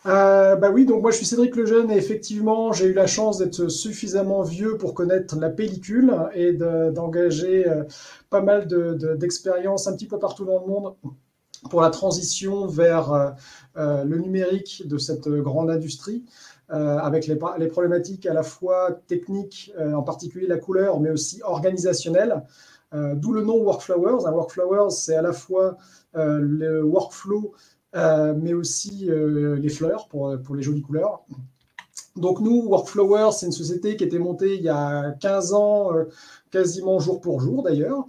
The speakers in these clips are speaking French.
Bah oui, donc moi je suis Cédric Lejeune et effectivement j'ai eu la chance d'être suffisamment vieux pour connaître la pellicule et d'engager pas mal d'expériences un petit peu partout dans le monde pour la transition vers le numérique de cette grande industrie, avec les problématiques à la fois techniques, en particulier la couleur, mais aussi organisationnelles. D'où le nom Workflowers. Un Workflowers, c'est à la fois le workflow, mais aussi les fleurs pour les jolies couleurs. Donc nous, Workflower, c'est une société qui a été montée il y a 15 ans, quasiment jour pour jour d'ailleurs,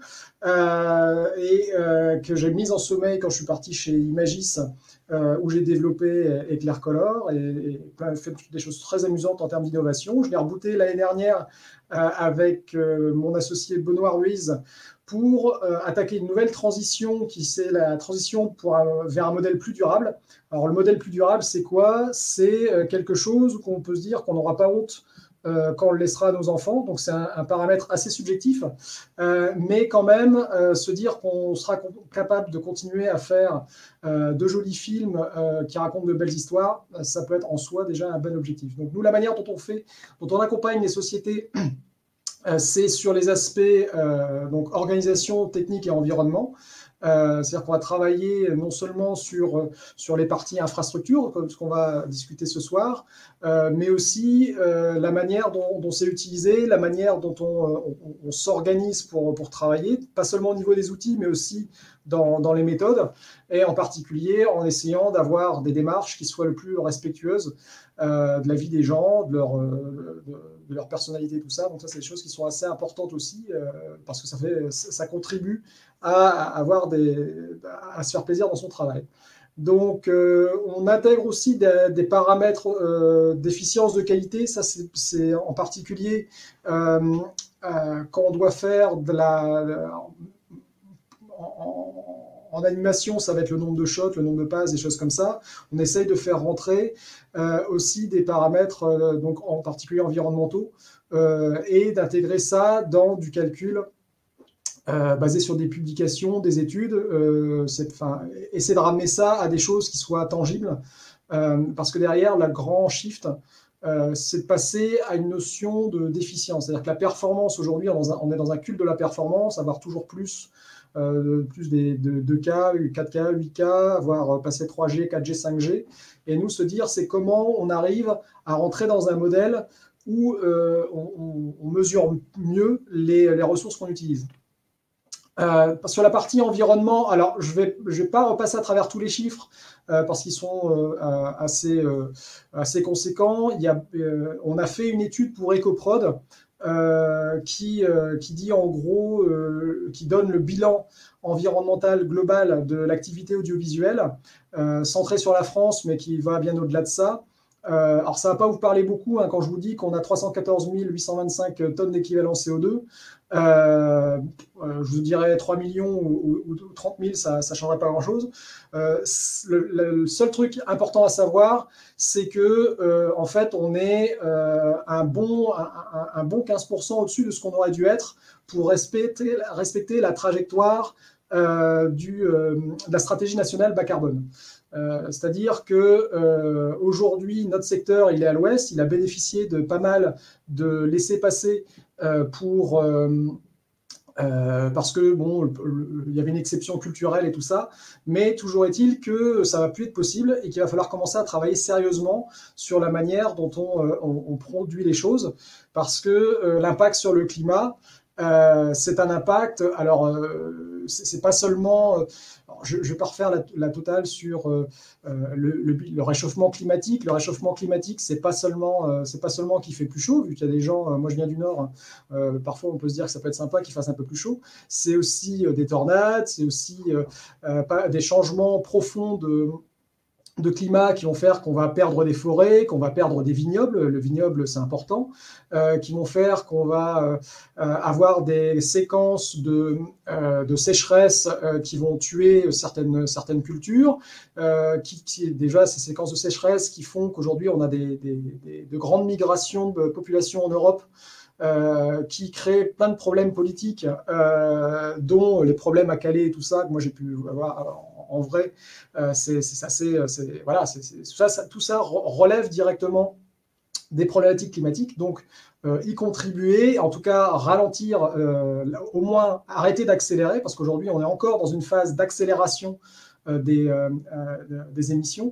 que j'ai mise en sommeil quand je suis parti chez Imagis, où j'ai développé Eclaircolor et fait des choses très amusantes en termes d'innovation. Je l'ai rebooté l'année dernière avec mon associé Benoît Ruiz pour attaquer une nouvelle transition qui c'est la transition vers un modèle plus durable. Alors le modèle plus durable, c'est quoi? C'est quelque chose qu'on peut se dire qu'on n'aura pas honte quand on le laissera à nos enfants. Donc c'est un paramètre assez subjectif, mais quand même se dire qu'on sera capable de continuer à faire de jolis films qui racontent de belles histoires, ça peut être en soi déjà un bon objectif. Donc nous, la manière dont on accompagne les sociétés, c'est sur les aspects donc organisation, technique et environnement. C'est-à-dire qu'on va travailler non seulement sur les parties infrastructure, comme ce qu'on va discuter ce soir, mais aussi la manière dont c'est utilisé, la manière dont on s'organise pour travailler, pas seulement au niveau des outils, mais aussi dans les méthodes, et en particulier en essayant d'avoir des démarches qui soient le plus respectueuses de la vie des gens, de leur personnalité, tout ça. Donc ça, c'est des choses qui sont assez importantes aussi, parce que ça contribue à se faire plaisir dans son travail. Donc, on intègre aussi des paramètres d'efficience de qualité. Ça, c'est en particulier quand on doit faire en animation, ça va être le nombre de shots, le nombre de passes, des choses comme ça. On essaye de faire rentrer aussi des paramètres, donc en particulier environnementaux, et d'intégrer ça dans du calcul basé sur des publications, des études, essayer de ramener ça à des choses qui soient tangibles, parce que derrière, le grand shift, c'est de passer à une notion d'efficience. C'est-à-dire que la performance, aujourd'hui, on est dans un culte de la performance, avoir toujours plus des 2K, 4K, 8K, avoir passé 3G, 4G, 5G, et nous se dire c'est comment on arrive à rentrer dans un modèle où on mesure mieux les ressources qu'on utilise. Sur la partie environnement, alors je vais pas repasser à travers tous les chiffres parce qu'ils sont assez conséquents. On a fait une étude pour EcoProd qui dit en gros, qui donne le bilan environnemental global de l'activité audiovisuelle, centré sur la France, mais qui va bien au-delà de ça. Alors ça ne va pas vous parler beaucoup quand je vous dis qu'on a 314 825 tonnes d'équivalent CO2. Je vous dirais 3 millions ou 30 000, ça ne changerait pas grand-chose. Le seul truc important à savoir, c'est que en fait, on est un bon 15% au-dessus de ce qu'on aurait dû être pour respecter la trajectoire de la stratégie nationale bas carbone. C'est-à-dire que aujourd'hui, notre secteur, il est à l'ouest, il a bénéficié de pas mal de laissez-passer parce que bon, il y avait une exception culturelle et tout ça, mais toujours est-il que ça va plus être possible et qu'il va falloir commencer à travailler sérieusement sur la manière dont on produit les choses, parce que l'impact sur le climat, c'est un impact. Alors, c'est pas seulement. Je vais pas refaire la totale sur le réchauffement climatique. Le réchauffement climatique, c'est pas seulement qu'il fait plus chaud, vu qu'il y a des gens. Moi, je viens du Nord. Parfois, on peut se dire que ça peut être sympa qu'il fasse un peu plus chaud. C'est aussi des tornades. C'est aussi des changements profonds de climat qui vont faire qu'on va perdre des forêts, qu'on va perdre des vignobles, le vignoble c'est important, qui vont faire qu'on va avoir des séquences de sécheresse qui vont tuer certaines cultures, déjà ces séquences de sécheresse qui font qu'aujourd'hui on a de grandes migrations de population en Europe, qui créent plein de problèmes politiques, dont les problèmes à Calais et tout ça, que moi j'ai pu avoir en vrai, voilà, tout ça relève directement des problématiques climatiques. Donc, y contribuer, en tout cas ralentir, au moins arrêter d'accélérer, parce qu'aujourd'hui, on est encore dans une phase d'accélération des émissions.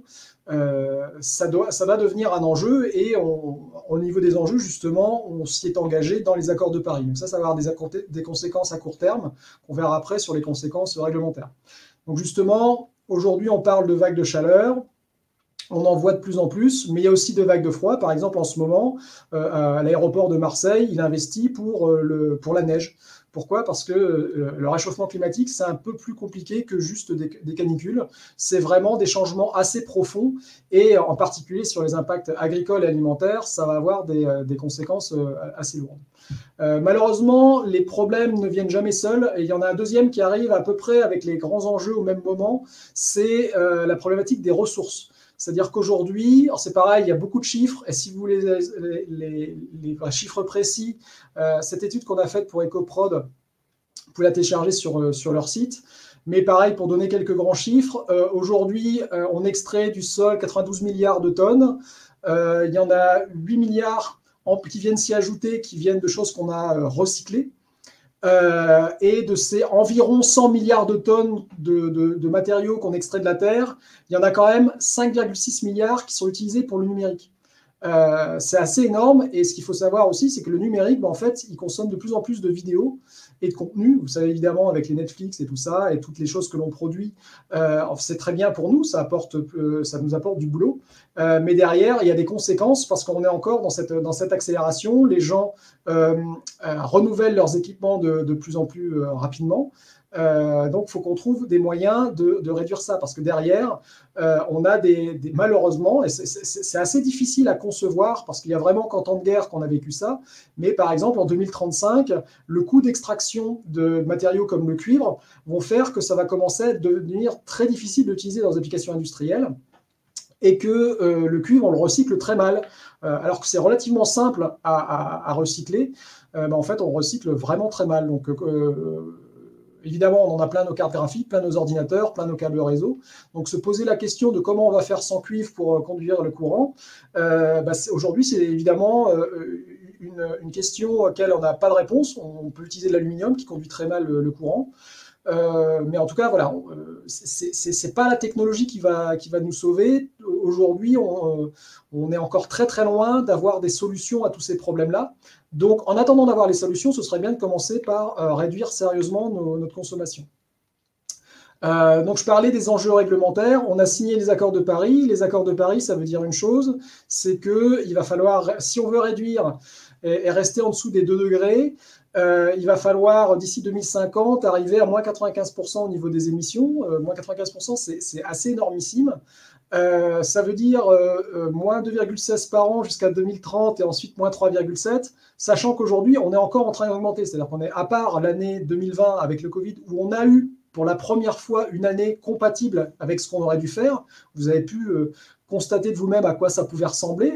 Ça va devenir un enjeu, et au niveau des enjeux, justement, on s'y est engagé dans les accords de Paris. Donc ça va avoir des conséquences à court terme, qu'on verra après sur les conséquences réglementaires. Donc justement, aujourd'hui, on parle de vagues de chaleur. On en voit de plus en plus, mais il y a aussi des vagues de froid. Par exemple, en ce moment, à l'aéroport de Marseille, il investit pour la neige. Pourquoi? Parce que le réchauffement climatique, c'est un peu plus compliqué que juste des canicules. C'est vraiment des changements assez profonds, et en particulier sur les impacts agricoles et alimentaires, ça va avoir des conséquences assez lourdes. Malheureusement, les problèmes ne viennent jamais seuls, et il y en a un deuxième qui arrive à peu près avec les grands enjeux au même moment, c'est la problématique des ressources. C'est-à-dire qu'aujourd'hui, c'est pareil, il y a beaucoup de chiffres, et si vous voulez les chiffres précis, cette étude qu'on a faite pour EcoProd, vous pouvez la télécharger sur leur site. Mais pareil, pour donner quelques grands chiffres, aujourd'hui, on extrait du sol 92 milliards de tonnes. Il y en a 8 milliards qui viennent s'y ajouter, qui viennent de choses qu'on a recyclées. Et de ces environ 100 milliards de tonnes de matériaux qu'on extrait de la Terre, il y en a quand même 5,6 milliards qui sont utilisés pour le numérique. C'est assez énorme, et ce qu'il faut savoir aussi, c'est que le numérique, en fait, il consomme de plus en plus de vidéos et de contenu. Vous savez, évidemment, avec les Netflix et tout ça, et toutes les choses que l'on produit, c'est très bien pour nous, ça nous apporte du boulot. Mais derrière, il y a des conséquences, parce qu'on est encore dans cette accélération. Les gens renouvellent leurs équipements de plus en plus rapidement. Donc, il faut qu'on trouve des moyens de réduire ça, parce que derrière, on a malheureusement, et c'est assez difficile à concevoir, parce qu'il y a vraiment qu'en temps de guerre qu'on a vécu ça, mais par exemple, en 2035, le coût d'extraction de matériaux comme le cuivre vont faire que ça va commencer à devenir très difficile d'utiliser dans les applications industrielles, et que le cuivre, on le recycle très mal, alors que c'est relativement simple à recycler. En fait, on recycle vraiment très mal. Donc, évidemment, on en a plein nos cartes graphiques, plein nos ordinateurs, plein nos câbles réseau. Donc, se poser la question de comment on va faire sans cuivre pour conduire le courant, aujourd'hui, c'est évidemment une question auquel on n'a pas de réponse. On peut utiliser de l'aluminium qui conduit très mal le courant. Mais en tout cas, voilà, c'est pas la technologie qui va nous sauver. Aujourd'hui, on est encore très très loin d'avoir des solutions à tous ces problèmes-là. Donc, en attendant d'avoir les solutions, ce serait bien de commencer par réduire sérieusement notre consommation. Donc, je parlais des enjeux réglementaires. On a signé les accords de Paris. Les accords de Paris, ça veut dire une chose, c'est qu'il va falloir, si on veut réduire et rester en dessous des 2 degrés, il va falloir, d'ici 2050, arriver à moins 95% au niveau des émissions. Moins 95%, c'est assez énormissime. Ça veut dire moins 2,16 par an jusqu'à 2030, et ensuite moins 3,7, sachant qu'aujourd'hui, on est encore en train d'augmenter. C'est-à-dire qu'on est, à part l'année 2020 avec le Covid, où on a eu pour la première fois une année compatible avec ce qu'on aurait dû faire. Vous avez pu constater de vous-même à quoi ça pouvait ressembler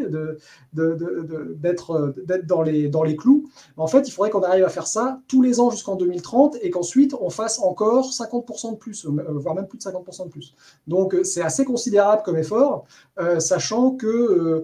d'être dans les clous. En fait, il faudrait qu'on arrive à faire ça tous les ans jusqu'en 2030, et qu'ensuite on fasse encore 50% de plus, voire même plus de 50% de plus. Donc c'est assez considérable comme effort, sachant que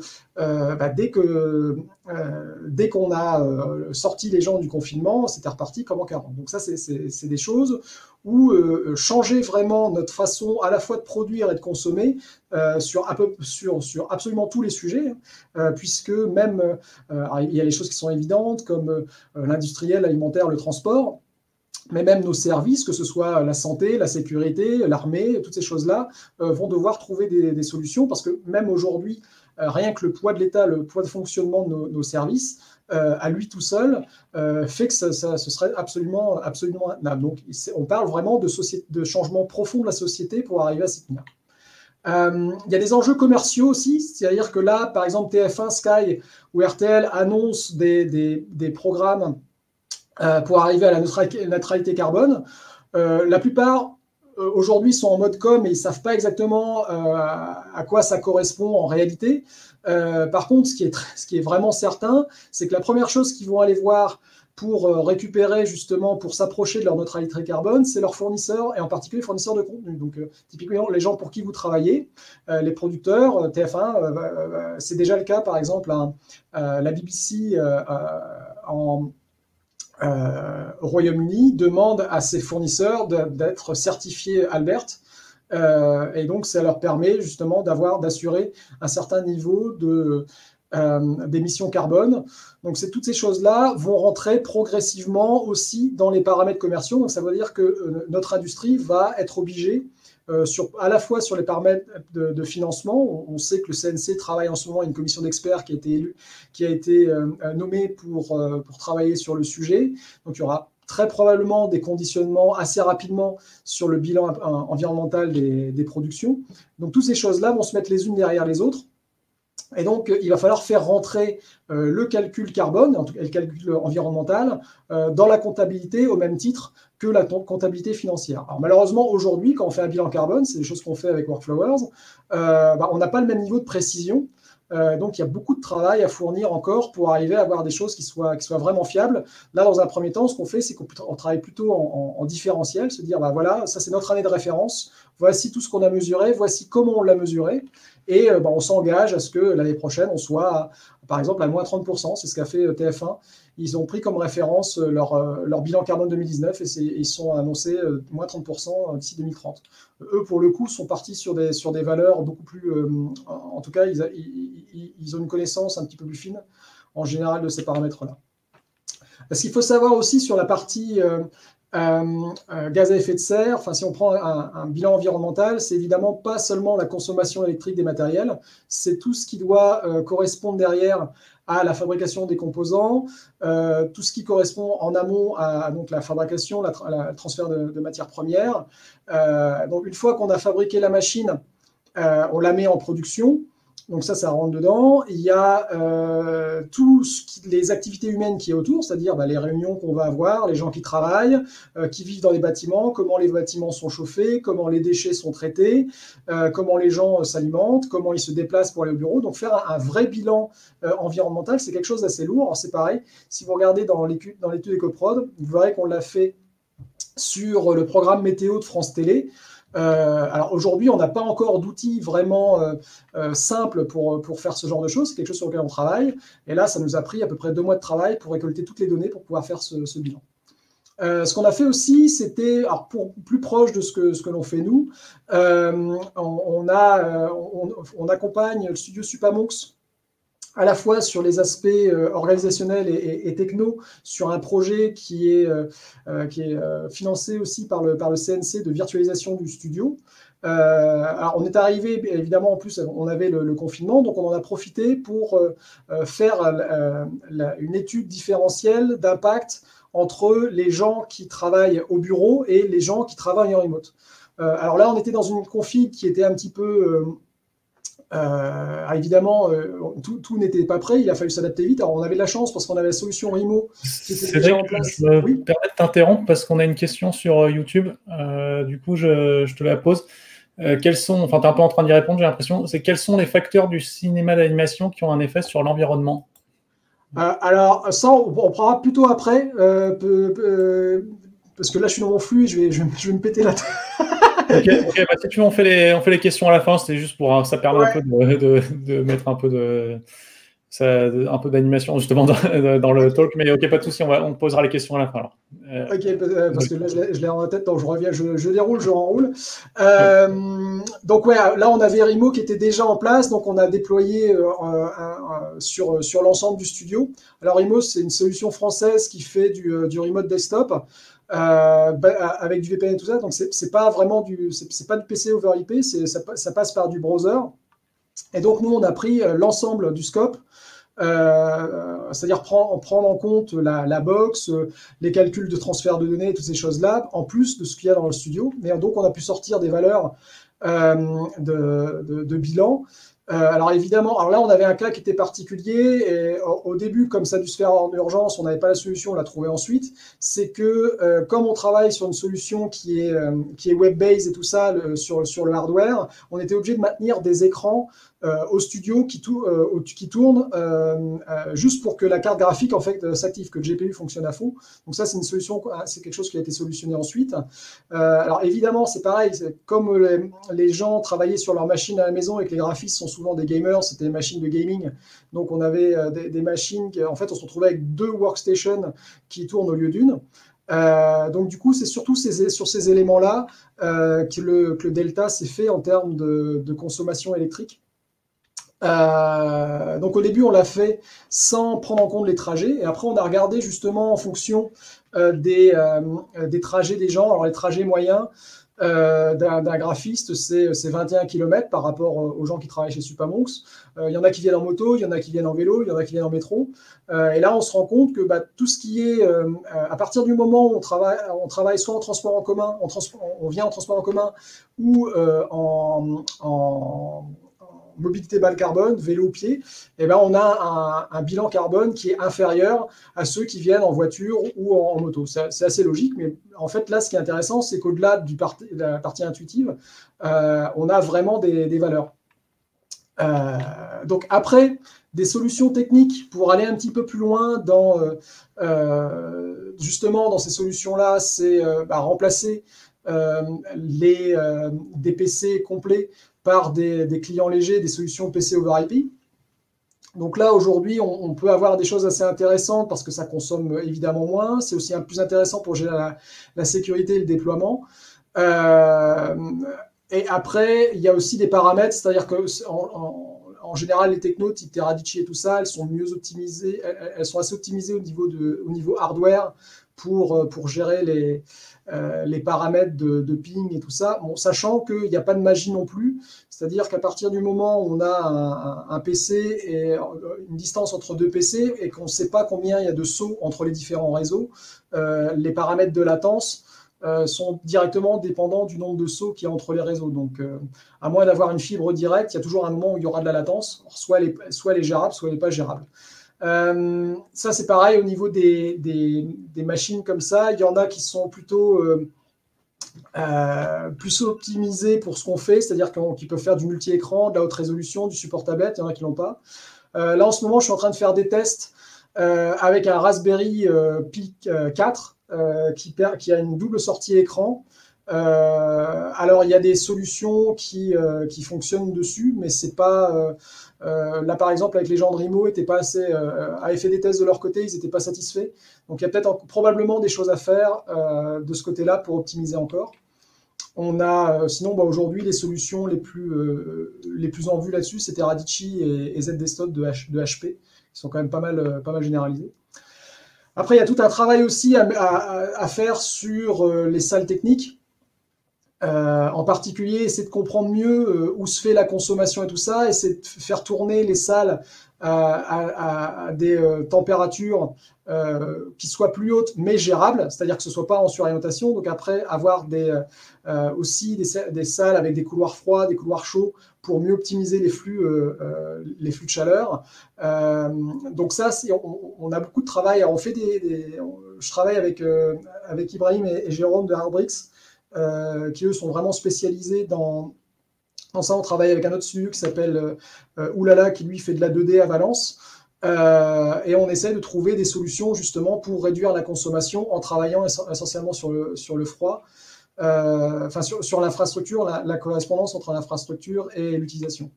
dès qu'on a sorti les gens du confinement, c'était reparti comme en 40. Donc ça, c'est des choses où changer vraiment notre façon à la fois de produire et de consommer sur absolument tous les sujets, puisque même, il y a les choses qui sont évidentes, comme l'industriel, l'alimentaire, le transport, mais même nos services, que ce soit la santé, la sécurité, l'armée, toutes ces choses-là, vont devoir trouver des solutions, parce que même aujourd'hui, rien que le poids de l'État, le poids de fonctionnement de nos services, à lui tout seul, fait que ce serait absolument intenable. Donc, on parle vraiment de changement profond de la société pour arriver à s'y tenir. Il y a des enjeux commerciaux aussi, c'est-à-dire que là, par exemple, TF1, Sky ou RTL annoncent des programmes pour arriver à la neutralité carbone. La plupart, aujourd'hui, sont en mode com, et ils ne savent pas exactement à quoi ça correspond en réalité. Par contre, ce qui est vraiment certain, c'est que la première chose qu'ils vont aller voir pour récupérer justement, pour s'approcher de leur neutralité carbone, c'est leurs fournisseurs, et en particulier les fournisseurs de contenu. Donc typiquement les gens pour qui vous travaillez, les producteurs, TF1, c'est déjà le cas par exemple, la BBC au Royaume-Uni demande à ses fournisseurs d'être certifiés Albert, et donc ça leur permet justement d'assurer un certain niveau d'émissions carbone. Donc toutes ces choses-là vont rentrer progressivement aussi dans les paramètres commerciaux. Donc ça veut dire que notre industrie va être obligée, à la fois sur les paramètres de financement. On sait que le CNC travaille en ce moment, une commission d'experts qui a été nommée pour travailler sur le sujet. Donc il y aura très probablement des conditionnements assez rapidement sur le bilan environnemental des productions. Donc toutes ces choses-là vont se mettre les unes derrière les autres. Et donc, il va falloir faire rentrer le calcul carbone, en tout cas le calcul environnemental, dans la comptabilité au même titre que la comptabilité financière. Alors malheureusement, aujourd'hui, quand on fait un bilan carbone, c'est des choses qu'on fait avec Workflowers, on n'a pas le même niveau de précision. Donc, il y a beaucoup de travail à fournir encore pour arriver à avoir des choses qui soient vraiment fiables. Là, dans un premier temps, ce qu'on fait, c'est qu'on travaille plutôt en différentiel, se dire, voilà, ça c'est notre année de référence, voici tout ce qu'on a mesuré, voici comment on l'a mesuré, et on s'engage à ce que l'année prochaine, on soit, par exemple, à moins 30%, c'est ce qu'a fait TF1. Ils ont pris comme référence leur bilan carbone 2019 et ils sont annoncés moins 30% d'ici 2030. Eux, pour le coup, sont partis sur des valeurs beaucoup plus... en tout cas, ils ont une connaissance un petit peu plus fine, en général, de ces paramètres-là. Ce qu'il faut savoir aussi sur la partie gaz à effet de serre, si on prend un bilan environnemental, c'est évidemment pas seulement la consommation électrique des matériels, c'est tout ce qui doit correspondre derrière à la fabrication des composants, tout ce qui correspond en amont à donc, la fabrication, le transfert de matières premières. Donc une fois qu'on a fabriqué la machine, on la met en production. Donc ça rentre dedans. Il y a les activités humaines qui est autour, c'est-à-dire les réunions qu'on va avoir, les gens qui travaillent, qui vivent dans les bâtiments, comment les bâtiments sont chauffés, comment les déchets sont traités, comment les gens s'alimentent, comment ils se déplacent pour aller au bureau. Donc faire un vrai bilan environnemental, c'est quelque chose d'assez lourd. Alors c'est pareil, si vous regardez dans l'étude EcoProd, vous verrez qu'on l'a fait sur le programme météo de France Télé. Alors aujourd'hui, on n'a pas encore d'outils vraiment simples pour faire ce genre de choses. C'est quelque chose sur lequel on travaille. Et là, ça nous a pris à peu près 2 mois de travail pour récolter toutes les données pour pouvoir faire ce bilan. Ce qu'on a fait aussi, c'était, plus proche de ce que l'on fait nous, on accompagne le studio Supamonks à la fois sur les aspects organisationnels et techno, sur un projet qui est financé aussi par le CNC de virtualisation du studio. Alors on est arrivé, évidemment, en plus on avait le confinement, donc on en a profité pour faire une étude différentielle d'impact entre les gens qui travaillent au bureau et les gens qui travaillent en remote. Alors là, on était dans une config qui était un petit peu... évidemment, tout n'était pas prêt, il a fallu s'adapter vite. Alors on avait de la chance parce qu'on avait la solution Rimo qui était déjà en place. Je me permets de t'interrompre parce qu'on a une question sur YouTube. Du coup, je te la pose. Quels sont, enfin, tu es un peu en train d'y répondre, j'ai l'impression. C'est quels sont les facteurs du cinéma d'animation qui ont un effet sur l'environnement? Alors, ça, on prendra plutôt après, parce que là, je suis dans mon flux et je vais me péter la tête. Ok, si tu veux, on fait les questions à la fin. C'est juste pour ça permet un peu de mettre un peu d'animation justement dans le talk. Mais ok, pas de souci, on posera les questions à la fin. Alors. Ok, parce que là, je l'ai en tête, donc je reviens, je déroule, je renroule. Donc là, on avait Rimo qui était déjà en place, donc on a déployé sur l'ensemble du studio. Alors Rimo, c'est une solution française qui fait du remote desktop. Avec du VPN et tout ça, donc c'est pas vraiment c'est pas du PC over IP, ça passe par du browser. Et donc nous on a pris l'ensemble du scope, c'est-à-dire prendre en compte la box, les calculs de transfert de données, toutes ces choses-là, en plus de ce qu'il y a dans le studio. Mais donc on a pu sortir des valeurs de bilan Alors évidemment, alors là on avait un cas qui était particulier et au début, comme ça a dû se faire en urgence, on n'avait pas la solution, on l'a trouvé ensuite. C'est que comme on travaille sur une solution qui est web-based et tout ça sur le hardware, on était obligé de maintenir des écrans au studio qui tournent juste pour que la carte graphique en fait s'active, que le GPU fonctionne à fond. Donc ça c'est une solution, c'est quelque chose qui a été solutionné ensuite. Alors évidemment c'est pareil, comme les gens travaillaient sur leur machine à la maison et que les graphistes sont souvent des gamers, c'était des machines de gaming, donc on avait des machines, en fait on se retrouvait avec 2 workstations qui tournent au lieu d'une. Donc du coup c'est surtout sur ces éléments-là que le delta s'est fait en termes de consommation électrique. Donc au début on l'a fait sans prendre en compte les trajets et après on a regardé justement en fonction des trajets des gens. Alors les trajets moyens d'un graphiste c'est 21 km par rapport aux gens qui travaillent chez Supamonks. Il y en a qui viennent en moto, il y en a qui viennent en vélo, il y en a qui viennent en métro. Et là on se rend compte que tout ce qui est à partir du moment où on travaille soit en transport en commun, on vient en transport en commun ou en mobilité bas carbone, vélo, pied, eh ben on a un bilan carbone qui est inférieur à ceux qui viennent en voiture ou en moto. C'est assez logique, mais en fait là, ce qui est intéressant, c'est qu'au-delà de la partie intuitive, on a vraiment des valeurs. Donc après, des solutions techniques pour aller un petit peu plus loin justement dans ces solutions-là, c'est remplacer des PC complets par des clients légers, des solutions PC over IP. Donc là, aujourd'hui, on peut avoir des choses assez intéressantes parce que ça consomme évidemment moins. C'est aussi un plus intéressant pour gérer la sécurité et le déploiement. Et après, il y a aussi des paramètres, c'est-à-dire que en général, les technos type Teradicci et tout ça, elles sont mieux optimisées, elles sont assez optimisées au niveau hardware pour gérer les paramètres de ping et tout ça, bon, sachant qu'il n'y a pas de magie non plus, c'est-à-dire qu'à partir du moment où on a un PC et une distance entre deux PC et qu'on ne sait pas combien il y a de sauts entre les différents réseaux, les paramètres de latence sont directement dépendants du nombre de sauts qu'il y a entre les réseaux. Donc, à moins d'avoir une fibre directe, il y a toujours un moment où il y aura de la latence. Alors, soit elle est gérable, soit elle n'est pas gérable. Ça, c'est pareil au niveau des machines comme ça. Il y en a qui sont plutôt plus optimisées pour ce qu'on fait, c'est-à-dire qu'ils peuvent faire du multi-écran, de la haute résolution, du support tablette. Il y en a qui ne l'ont pas. Là, en ce moment, je suis en train de faire des tests avec un Raspberry Pi 4 qui a une double sortie écran. Alors, il y a des solutions qui fonctionnent dessus, mais c'est pas... là, par exemple, avec les gens de Rimo, avaient fait des tests de leur côté, ils n'étaient pas satisfaits. Donc, il y a peut-être probablement des choses à faire de ce côté-là pour optimiser encore. On a, sinon, aujourd'hui, les solutions les plus en vue là-dessus, c'était Teradicci et ZDesktop de HP, qui sont quand même pas mal généralisés. Après, il y a tout un travail aussi à faire sur les salles techniques. En particulier, essayer de comprendre mieux où se fait la consommation et tout ça, essayer de faire tourner les salles à des températures qui soient plus hautes mais gérables, c'est-à-dire que ce ne soit pas en suralimentation. Donc après, avoir aussi des salles avec des couloirs froids, des couloirs chauds pour mieux optimiser les flux de chaleur. Donc ça, on a beaucoup de travail. Alors je travaille avec Ibrahim et Jérôme de Hardbricks, qui eux sont vraiment spécialisés dans ça. On travaille avec un autre studio qui s'appelle Oulala, qui lui fait de la 2D à Valence, et on essaie de trouver des solutions justement pour réduire la consommation en travaillant essentiellement sur le froid, enfin sur l'infrastructure, la correspondance entre l'infrastructure et l'utilisation.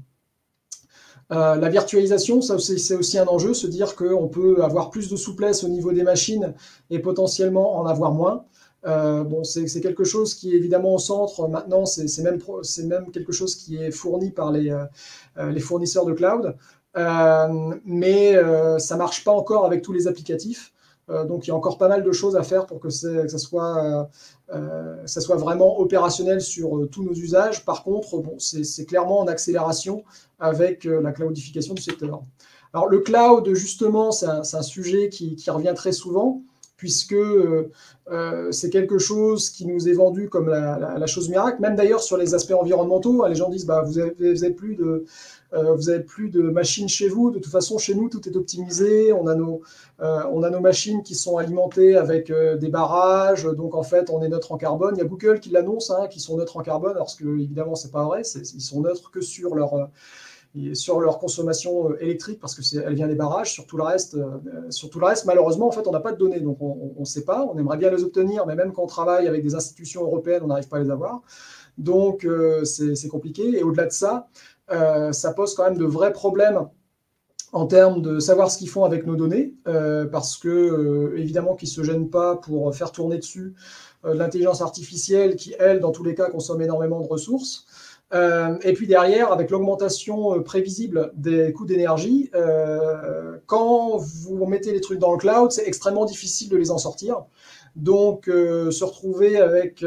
La virtualisation, c'est aussi un enjeu, se dire qu'on peut avoir plus de souplesse au niveau des machines et potentiellement en avoir moins. Bon, c'est quelque chose qui est évidemment au centre maintenant, c'est même quelque chose qui est fourni par les fournisseurs de cloud, mais ça ne marche pas encore avec tous les applicatifs. Donc il y a encore pas mal de choses à faire pour que ça soit vraiment opérationnel sur tous nos usages. Par contre, bon, c'est clairement en accélération avec la cloudification du secteur. Alors le cloud, justement, c'est un sujet qui revient très souvent. puisque c'est quelque chose qui nous est vendu comme la chose miracle. Même d'ailleurs sur les aspects environnementaux, les gens disent vous avez plus de machines chez vous. De toute façon, chez nous, tout est optimisé. On a nos machines qui sont alimentées avec des barrages. Donc, en fait, on est neutre en carbone. Il y a Google qui l'annonce, qui sont neutres en carbone, alors que, évidemment, c'est pas vrai. Ils sont neutres que sur leur consommation électrique, parce qu'elle vient des barrages. Sur tout le reste, malheureusement, en fait, on n'a pas de données. Donc, on ne sait pas. On aimerait bien les obtenir, mais même quand on travaille avec des institutions européennes, on n'arrive pas à les avoir. Donc, c'est compliqué. Et au-delà de ça, ça pose quand même de vrais problèmes en termes de savoir ce qu'ils font avec nos données, parce que, évidemment, qu'ils ne se gênent pas pour faire tourner dessus l'intelligence artificielle qui, elle, dans tous les cas, consomme énormément de ressources. Et puis derrière, avec l'augmentation prévisible des coûts d'énergie, quand vous mettez les trucs dans le cloud, c'est extrêmement difficile de les en sortir. Donc, se retrouver avec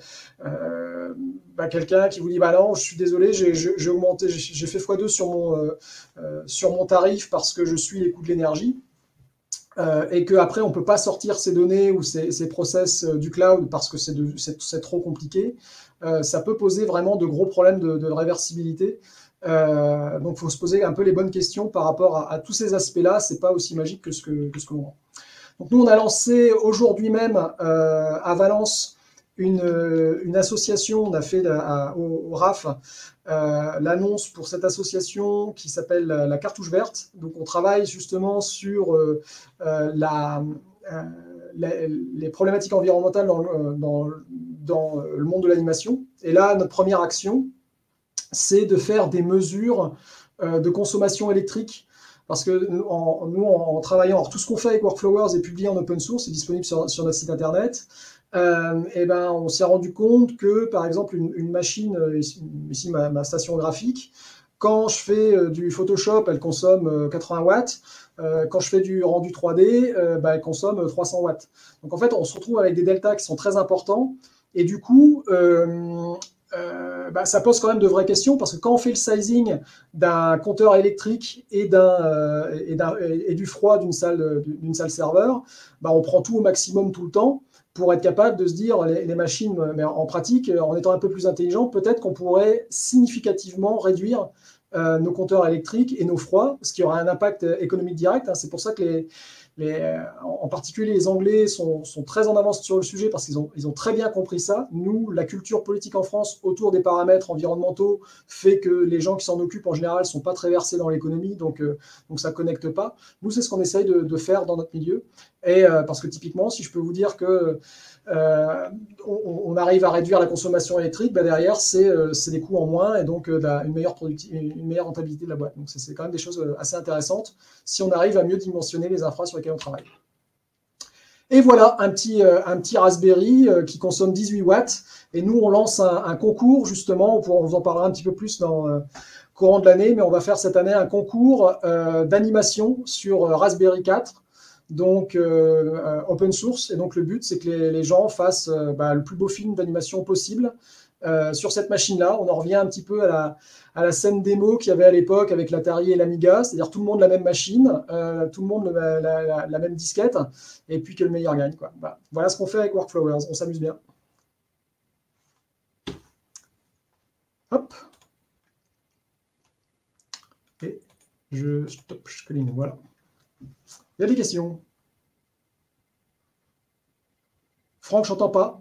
quelqu'un qui vous dit non, je suis désolé, j'ai fait x2 sur mon tarif parce que je suis les coûts de l'énergie. Et qu'après, on ne peut pas sortir ces données ou ces process du cloud parce que c'est trop compliqué, ça peut poser vraiment de gros problèmes de réversibilité. Donc, il faut se poser un peu les bonnes questions par rapport à tous ces aspects-là. Ce n'est pas aussi magique que ce que l'on voit. Donc, nous, on a lancé aujourd'hui même à Valence une association. On a fait au RAF l'annonce pour cette association qui s'appelle la Cartouche Verte. Donc, on travaille justement sur les problématiques environnementales dans le monde de l'animation. Et là, notre première action, c'est de faire des mesures de consommation électrique. Parce que nous, en travaillant, alors tout ce qu'on fait avec Workflowers est publié en open source, c'est disponible sur notre site internet. On s'est rendu compte que, par exemple, une machine, ici ma station graphique, quand je fais du Photoshop, elle consomme 80 watts. Quand je fais du rendu 3D, elle consomme 300 watts. Donc en fait, on se retrouve avec des deltas qui sont très importants. Et du coup, ça pose quand même de vraies questions, parce que quand on fait le sizing d'un compteur électrique et du froid d'une salle serveur, on prend tout au maximum tout le temps pour être capable de se dire les machines, mais en pratique, en étant un peu plus intelligent, peut-être qu'on pourrait significativement réduire nos compteurs électriques et nos froids, ce qui aura un impact économique direct. C'est pour ça que en particulier les Anglais sont très en avance sur le sujet, parce qu'ils ont très bien compris ça. Nous, la culture politique en France autour des paramètres environnementaux fait que les gens qui s'en occupent en général ne sont pas très versés dans l'économie, donc ça ne connecte pas. Nous, c'est ce qu'on essaye de faire dans notre milieu. Et parce que typiquement, si je peux vous dire que on arrive à réduire la consommation électrique, derrière, c'est des coûts en moins et donc une meilleure rentabilité de la boîte. Donc, c'est quand même des choses assez intéressantes si on arrive à mieux dimensionner les infras sur lesquels on travaille. Et voilà, un petit Raspberry qui consomme 18 watts. Et nous, on lance un concours, justement, on vous en parlera un petit peu plus dans le courant de l'année, mais on va faire cette année un concours d'animation sur Raspberry 4. Donc open source, et donc le but c'est que les gens fassent le plus beau film d'animation possible sur cette machine-là. On en revient un petit peu à la scène démo qu'il y avait à l'époque avec l'Atari et l'Amiga, c'est-à-dire tout le monde la même machine, tout le monde la même disquette, et puis que le meilleur gagne, quoi. Voilà ce qu'on fait avec Workflowers, on s'amuse bien. Hop. Et je colline, voilà. Il y a des questions? Franck, je n'entends pas.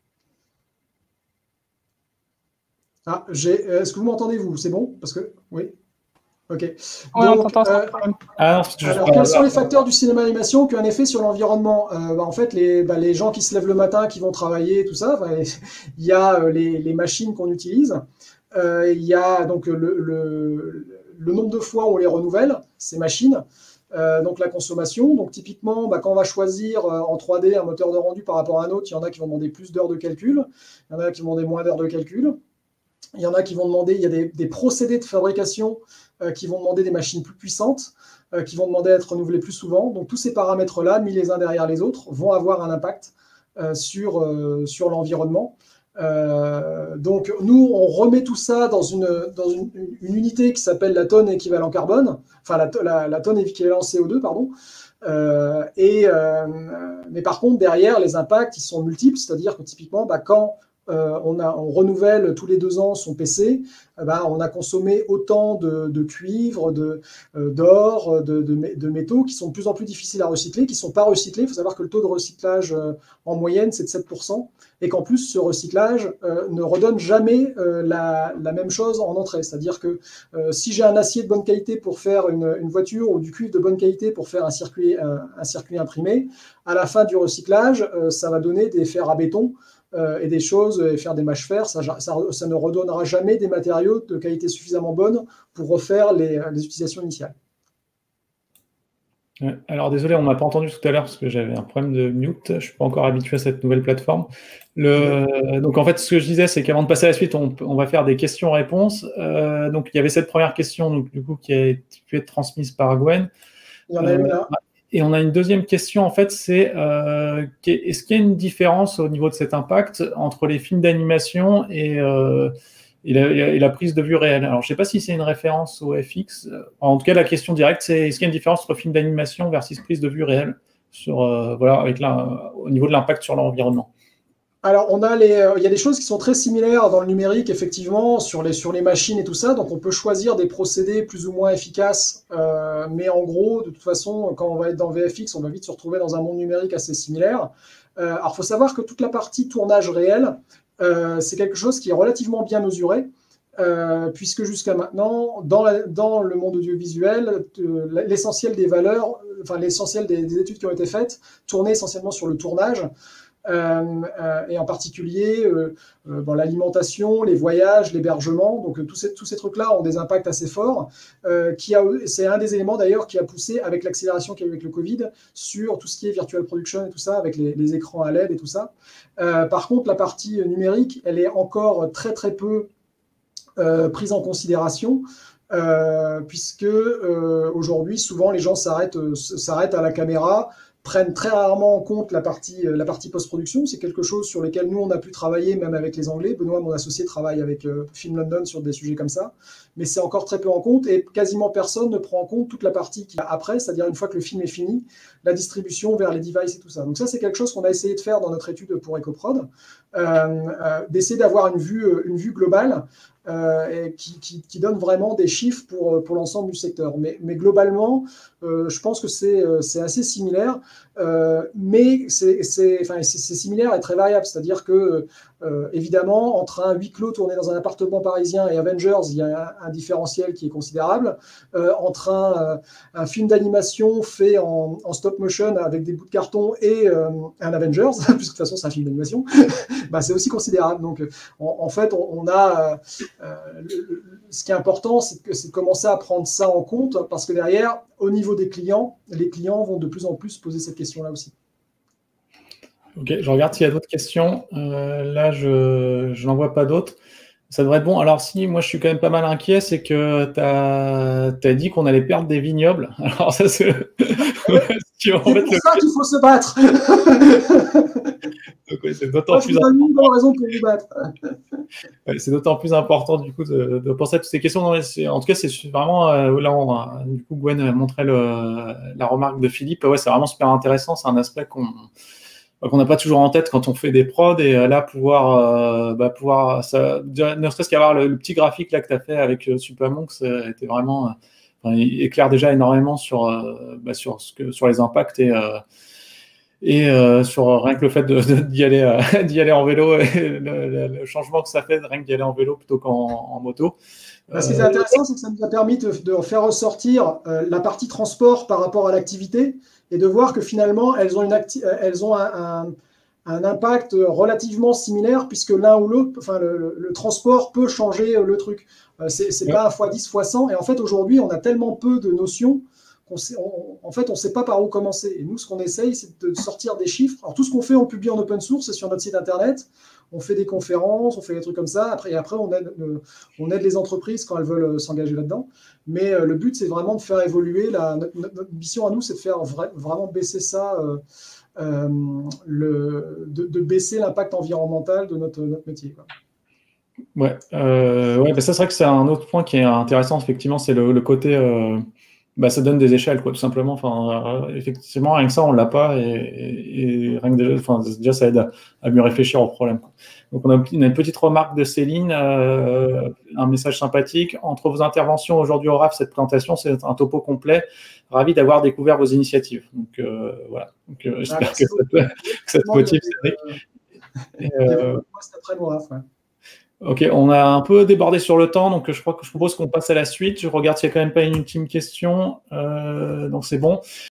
Est-ce que vous m'entendez, vous? C'est bon? Parce que, oui. Ok. Oui, on t'entend sans problème. Alors, quels sont les facteurs du cinéma animation qui ont un effet sur l'environnement? En fait, les gens qui se lèvent le matin, qui vont travailler, tout ça, il y a les machines qu'on utilise. Il y a donc le nombre de fois où on les renouvelle, ces machines. Donc la consommation, donc typiquement quand on va choisir en 3D un moteur de rendu par rapport à un autre, il y en a qui vont demander plus d'heures de calcul, il y en a qui vont demander moins d'heures de calcul, il y en a qui vont demander, il y a des procédés de fabrication qui vont demander des machines plus puissantes, qui vont demander à être renouvelées plus souvent. Donc tous ces paramètres-là, mis les uns derrière les autres, vont avoir un impact sur l'environnement. Donc nous, on remet tout ça dans une unité qui s'appelle la tonne équivalent carbone, enfin la tonne équivalent CO2, pardon. Mais par contre, derrière, les impacts, ils sont multiples, c'est-à-dire que typiquement, quand on renouvelle tous les 2 ans son PC, on a consommé autant de cuivre, d'or, de métaux qui sont de plus en plus difficiles à recycler, qui ne sont pas recyclés. Il faut savoir que le taux de recyclage en moyenne, c'est de 7%, et qu'en plus, ce recyclage ne redonne jamais la même chose en entrée. C'est-à-dire que si j'ai un acier de bonne qualité pour faire une voiture ou du cuivre de bonne qualité pour faire un circuit imprimé, à la fin du recyclage, ça va donner des fers à béton et des choses, et faire des mâches fer, ça ne redonnera jamais des matériaux de qualité suffisamment bonne pour refaire les utilisations initiales. Alors désolé, on ne m'a pas entendu tout à l'heure parce que j'avais un problème de mute, je ne suis pas encore habitué à cette nouvelle plateforme. Donc en fait, ce que je disais, c'est qu'avant de passer à la suite, on va faire des questions-réponses. Donc il y avait cette première question donc, du coup, qui a pu être transmise par Gwen. Il y en a une là. Et on a une deuxième question, en fait, c'est est-ce qu'il y a une différence au niveau de cet impact entre les films d'animation et la prise de vue réelle? Alors, je ne sais pas si c'est une référence au FX. En tout cas, la question directe, c'est est-ce qu'il y a une différence entre film d'animation versus prise de vue réelle au niveau de l'impact sur l'environnement? Alors, il y a des choses qui sont très similaires dans le numérique, effectivement, sur les machines et tout ça. Donc, on peut choisir des procédés plus ou moins efficaces. Mais en gros, de toute façon, quand on va être dans VFX, on va vite se retrouver dans un monde numérique assez similaire. Alors, il faut savoir que toute la partie tournage réel, c'est quelque chose qui est relativement bien mesuré. Puisque jusqu'à maintenant, dans le monde audiovisuel, l'essentiel des valeurs, enfin l'essentiel des études qui ont été faites, tournaient essentiellement sur le tournage. Et en particulier l'alimentation, les voyages, l'hébergement. Donc tous ces trucs-là ont des impacts assez forts. C'est un des éléments d'ailleurs qui a poussé avec l'accélération qu'il y a eu avec le Covid sur tout ce qui est virtual production et tout ça, avec les écrans à LED et tout ça. Par contre, la partie numérique, elle est encore très très peu prise en considération. Puisque aujourd'hui, souvent les gens s'arrêtent à la caméra, prennent très rarement en compte la partie post-production. C'est quelque chose sur lequel nous, on a pu travailler, même avec les Anglais. Benoît, mon associé, travaille avec Film London sur des sujets comme ça. Mais c'est encore très peu en compte et quasiment personne ne prend en compte toute la partie qui a après, c'est-à-dire une fois que le film est fini, la distribution vers les devices et tout ça. Donc ça, c'est quelque chose qu'on a essayé de faire dans notre étude pour EcoProd, d'essayer d'avoir une vue globale qui donne vraiment des chiffres pour l'ensemble du secteur. Mais globalement, je pense que c'est assez similaire, mais c'est similaire et très variable. C'est-à-dire que, évidemment, entre un huis clos tourné dans un appartement parisien et Avengers, il y a un différentiel qui est considérable. Entre un film d'animation fait en stop motion avec des bouts de carton et un Avengers, puisque de toute façon c'est un film d'animation, c'est aussi considérable. Donc en fait, on a ce qui est important, c'est de commencer à prendre ça en compte, parce que derrière, au niveau des clients, les clients vont de plus en plus poser cette question-là aussi. Ok, je regarde s'il y a d'autres questions. Là, je n'en vois pas d'autres. Ça devrait être bon. Alors si, moi je suis quand même pas mal inquiet, c'est que tu as dit qu'on allait perdre des vignobles. Alors ça, c'est c'est pour ça qu'il faut se battre. Donc, ouais, c'est d'autant plus important. Raison pour vous battre. Ouais, c'est d'autant plus important du coup de penser à toutes ces questions. En tout cas, c'est vraiment là, du coup, Gwen montrait la remarque de Philippe. Ouais, c'est vraiment super intéressant. C'est un aspect qu'on n'a pas toujours en tête quand on fait des prods, et là pouvoir ça, ne serait-ce qu'avoir le petit graphique là que tu as fait avec Supermonk, c'était vraiment il éclaire déjà énormément sur les impacts et sur rien que le fait d'y aller en vélo et le changement que ça fait rien que d'y aller en vélo plutôt qu'en moto. Ce qui est intéressant, c'est que ça nous a permis de faire ressortir la partie transport par rapport à l'activité, et de voir que finalement, elles ont un impact relativement similaire, puisque l'un ou l'autre, le transport peut changer le truc. C'est pas un x10, x100. Et en fait, aujourd'hui, on a tellement peu de notions qu'en fait, on ne sait pas par où commencer. Et nous, ce qu'on essaye, c'est de sortir des chiffres. Alors, tout ce qu'on fait, on publie en open source, c'est sur notre site internet. On fait des conférences, on fait des trucs comme ça. Après, on aide les entreprises quand elles veulent s'engager là-dedans. Mais le but, c'est vraiment de faire évoluer. Notre mission à nous, c'est de faire vraiment baisser ça, de baisser l'impact environnemental de notre métier, quoi. Ouais, ça c'est vrai que c'est un autre point qui est intéressant, effectivement, c'est le côté Bah, ça donne des échelles, quoi, tout simplement. Enfin, effectivement, rien que ça, on l'a pas, et rien que déjà, enfin, déjà, ça aide à mieux réfléchir au problème, quoi. Donc, on a une petite remarque de Céline, un message sympathique. Entre vos interventions aujourd'hui au RAF, cette présentation, c'est un topo complet. Ravi d'avoir découvert vos initiatives. Donc, voilà. Donc, j'espère que ça te motive, Cédric. C'était très bon, RAF, ouais. Ok, on a un peu débordé sur le temps, donc je crois que je propose qu'on passe à la suite. Je regarde s'il n'y a quand même pas une ultime question. Donc c'est bon.